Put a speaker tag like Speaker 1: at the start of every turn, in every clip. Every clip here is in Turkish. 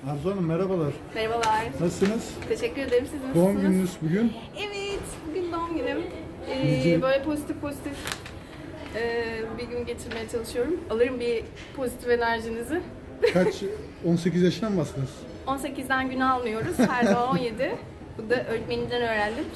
Speaker 1: Arzu Hanım merhabalar.
Speaker 2: Merhabalar.
Speaker 1: Nasılsınız?
Speaker 2: Teşekkür ederim. Siz nasılsınız?
Speaker 1: Doğum gününüz bugün.
Speaker 2: Evet, bugün doğum günüm.
Speaker 1: Nice.
Speaker 2: Böyle pozitif bir gün geçirmeye çalışıyorum. Alırım bir pozitif enerjinizi.
Speaker 1: Kaç? 18 yaşından mı bastınız?
Speaker 2: 18'den gün almıyoruz. Her zaman 17. Bu da öğretmenimden öğrendim.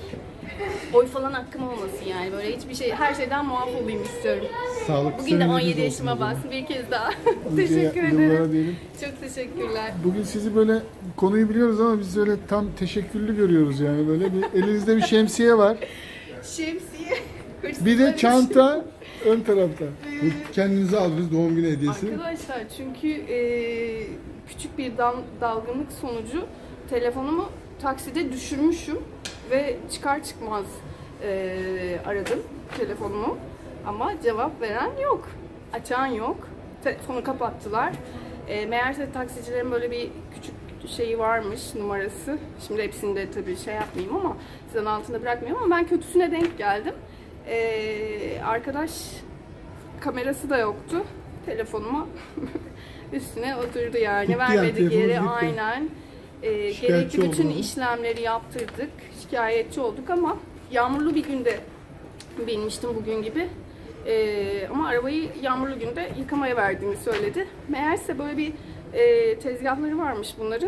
Speaker 2: Oy falan hakkım olmasın yani. Böyle hiçbir şey, her şeyden muaf olayım istiyorum.
Speaker 1: Sağlıklı
Speaker 2: Bugün de
Speaker 1: seneleriniz
Speaker 2: 17
Speaker 1: olsun
Speaker 2: yaşıma
Speaker 1: o zaman.
Speaker 2: bastım bir kez daha.
Speaker 1: Nice
Speaker 2: Teşekkür
Speaker 1: yıllara
Speaker 2: ederim.
Speaker 1: diyelim.
Speaker 2: Çok teşekkürler.
Speaker 1: Bugün sizi böyle konuyu biliyoruz ama biz öyle tam teşekküllü görüyoruz yani böyle elinizde bir şemsiye var.
Speaker 2: Şemsiye.
Speaker 1: Bir de çanta ön tarafta. Bu kendinize aldınız doğum günü hediyesi.
Speaker 2: Arkadaşlar çünkü küçük bir dalgınlık sonucu telefonumu takside düşürmüşüm ve çıkar çıkmaz aradım telefonumu ama cevap veren yok, açan yok, telefonu kapattılar. Meğerse taksicilerin böyle bir küçük şeyi varmış, numarası. Şimdi hepsini de tabii şey yapmayayım ama sizin altında bırakmayayım ama ben kötüsüne denk geldim. Arkadaş kamerası da yoktu telefonuma. Üstüne oturdu yani.
Speaker 1: Gitti
Speaker 2: Vermedi
Speaker 1: yani,
Speaker 2: geri.
Speaker 1: gitti.
Speaker 2: Aynen.
Speaker 1: Şikayetçi
Speaker 2: Gerekli bütün
Speaker 1: oldunuz.
Speaker 2: işlemleri yaptırdık. Şikayetçi olduk ama yağmurlu bir günde binmiştim bugün gibi. Ama arabayı yağmurlu günde yıkamaya verdiğini söyledi. Meğerse böyle bir tezgahları varmış bunların.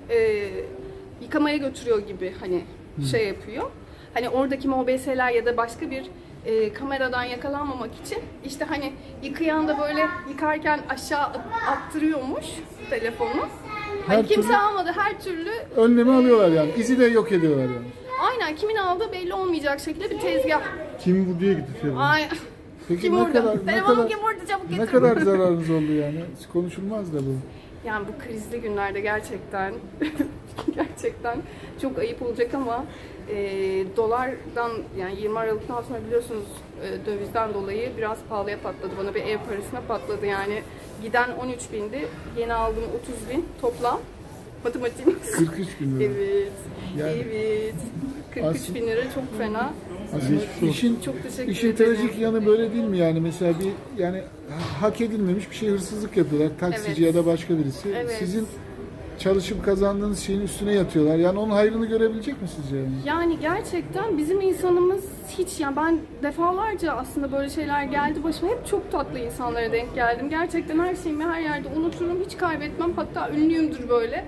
Speaker 2: Yıkamaya götürüyor gibi hani şey yapıyor. Hani oradaki MOBS'ler ya da başka bir kameradan yakalanmamak için işte hani yıkayan da böyle yıkarken aşağı attırıyormuş telefonu. Hani
Speaker 1: Her
Speaker 2: kimse
Speaker 1: türlü
Speaker 2: almadı, her türlü
Speaker 1: önlemi alıyorlar yani. İzi de yok ediyorlar yani.
Speaker 2: aynen kimin aldığı belli olmayacak şekilde bir tezgah.
Speaker 1: Kim bu diye gitti telefon.
Speaker 2: Aynen.
Speaker 1: Peki
Speaker 2: Kim
Speaker 1: ne
Speaker 2: vurdu?
Speaker 1: kadar
Speaker 2: Telefonu kim vurdu? Çabuk
Speaker 1: ne
Speaker 2: getir.
Speaker 1: kadar zararınız oldu yani? Konuşulmaz da bu.
Speaker 2: Yani bu krizli günlerde gerçekten çok ayıp olacak ama dolardan yani 20 Aralık'tan sonra biliyorsunuz dövizden dolayı biraz pahalıya patladı. Bana bir ev parasına patladı yani. Giden 13.000'di. Yeni aldığım 30.000 toplam. Matematiğimiz.
Speaker 1: 43 bin lira.
Speaker 2: Evet.
Speaker 1: Yani
Speaker 2: Evet. 43 bin lira çok fena.
Speaker 1: aslında işin
Speaker 2: Çok teşekkür
Speaker 1: işin
Speaker 2: ederim.
Speaker 1: trajik yanı böyle değil mi yani? Mesela bir yani hak edilmemiş bir şey hırsızlık yapıyorlar. Taksici
Speaker 2: Evet.
Speaker 1: ya da başka birisi.
Speaker 2: Evet.
Speaker 1: Sizin çalışıp kazandığınız şeyin üstüne yatıyorlar. Yani onun hayrını görebilecek mi sizce yani?
Speaker 2: Yani gerçekten bizim insanımız hiç yani ben defalarca aslında böyle şeyler geldi başıma. Hep çok tatlı insanlara denk geldim. Gerçekten her şeyimi her yerde unuturum. Hiç kaybetmem. Hatta ünlüyümdür böyle.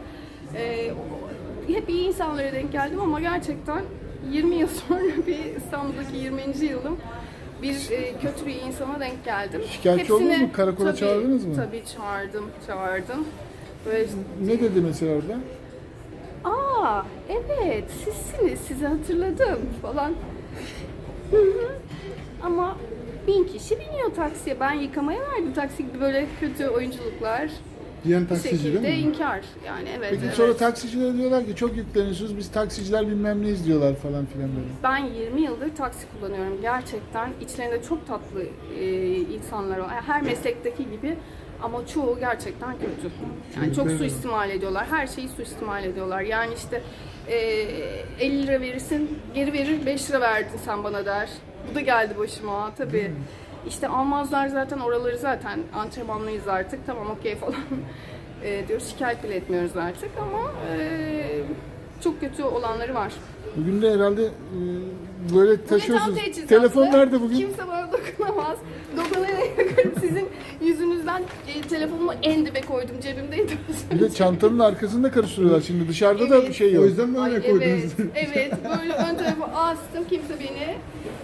Speaker 2: Hep iyi insanlara denk geldim ama gerçekten 20 yıl sonra bir İstanbul'daki 20. yılım bir kötü bir insana denk geldim.
Speaker 1: Şikayetçi oldunuz mu? Karakola çağırdınız mı?
Speaker 2: Tabii çağırdım. Böyle
Speaker 1: Ne dedi mesela orada?
Speaker 2: aa evet sizsiniz, sizi hatırladım falan. Hı hı. Ama 1000 kişi biniyor taksiye. Ben yıkamaya verdim taksi gibi böyle kötü oyunculuklar.
Speaker 1: Diyen
Speaker 2: Bir
Speaker 1: taksici
Speaker 2: şekilde
Speaker 1: değil mi?
Speaker 2: inkar yani evet.
Speaker 1: Peki
Speaker 2: evet.
Speaker 1: sonra taksiciler diyorlar ki çok yükleniyorsunuz, biz taksiciler bilmem ne izliyorlar falan filan böyle.
Speaker 2: Ben 20 yıldır taksi kullanıyorum. Gerçekten içlerinde çok tatlı insanlar var. Her meslekteki gibi ama çoğu gerçekten kötü. Yani çok suistimal ediyorlar. Her şeyi suistimal ediyorlar. Yani işte 50 lira verirsin, geri verir 5 lira verdin sen bana der. Bu da geldi başıma tabii. İşte almazlar zaten oraları zaten antrenmanlıyız artık. Tamam okey falan diyoruz. Şikayet bile etmiyoruz artık ama çok kötü olanları var.
Speaker 1: Bugün de herhalde böyle
Speaker 2: Bugün tam
Speaker 1: taşıyorsunuz.
Speaker 2: teçhizatlı.
Speaker 1: Telefon nerede bugün?
Speaker 2: Kimse bana dokunamaz. Dokunana yakarım. Sizin yüzünüzden telefonumu en dibe koydum. Cebimdeydi.
Speaker 1: Bir de çantanın arkasında karıştırıyorlar şimdi. Dışarıda da bir şey yok. O yüzden mi öyle koydunuz?
Speaker 2: Evet. Böyle ön tarafa astım. Kimse beni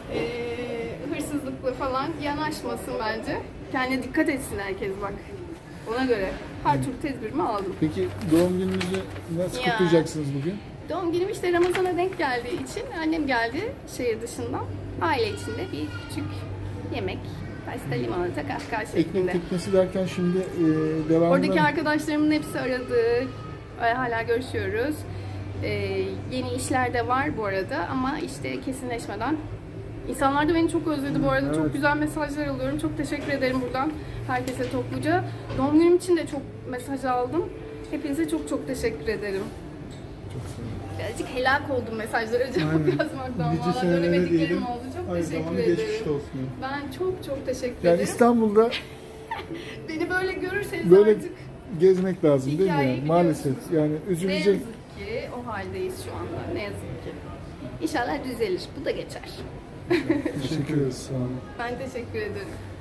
Speaker 2: hırsızlıkla falan yanaşmasın bence. Kendine dikkat etsin herkes bak. Ona göre her türlü tedbirimi aldım.
Speaker 1: Peki doğum gününüzü nasıl
Speaker 2: Ya.
Speaker 1: kutlayacaksınız bugün?
Speaker 2: Doğum günüm işte Ramazan'a denk geldiği için annem geldi şehir dışından. Aile içinde bir küçük yemek, pasta, limonata, kahkaha şeklinde.
Speaker 1: Ekmek teknesi derken şimdi devamında...
Speaker 2: Oradaki arkadaşlarımın hepsi aradı. Hala görüşüyoruz. Yeni işler de var bu arada ama işte kesinleşmeden. İnsanlar da beni çok özledi bu arada.
Speaker 1: Evet.
Speaker 2: Çok güzel mesajlar alıyorum. Çok teşekkür ederim buradan herkese topluca. Doğum günüm için de çok mesaj aldım. Hepinize çok çok teşekkür ederim.
Speaker 1: Çok sağ olun.
Speaker 2: Birazcık helak oldum mesajlara cevap
Speaker 1: Aynen.
Speaker 2: yazmaktan.
Speaker 1: Nice
Speaker 2: Valla
Speaker 1: senelere
Speaker 2: dönemediklerim
Speaker 1: diyelim.
Speaker 2: oldu. Çok
Speaker 1: Aynı
Speaker 2: teşekkür
Speaker 1: zamanda
Speaker 2: ederim.
Speaker 1: geçmiş olsun.
Speaker 2: Ben çok çok teşekkür
Speaker 1: Yani
Speaker 2: ederim.
Speaker 1: İstanbul'da
Speaker 2: Beni böyle görürseniz
Speaker 1: böyle
Speaker 2: artık
Speaker 1: gezmek lazım değil mi?
Speaker 2: Hikayeyi
Speaker 1: Yani? Maalesef.
Speaker 2: biliyorsunuz.
Speaker 1: Yani
Speaker 2: Ne
Speaker 1: üzülecek.
Speaker 2: yazık ki o haldeyiz şu anda. Ne yazık ki. İnşallah düzelir. Bu da geçer.
Speaker 1: Teşekkür ederiz. Sağ olun.
Speaker 2: Ben teşekkür ederim.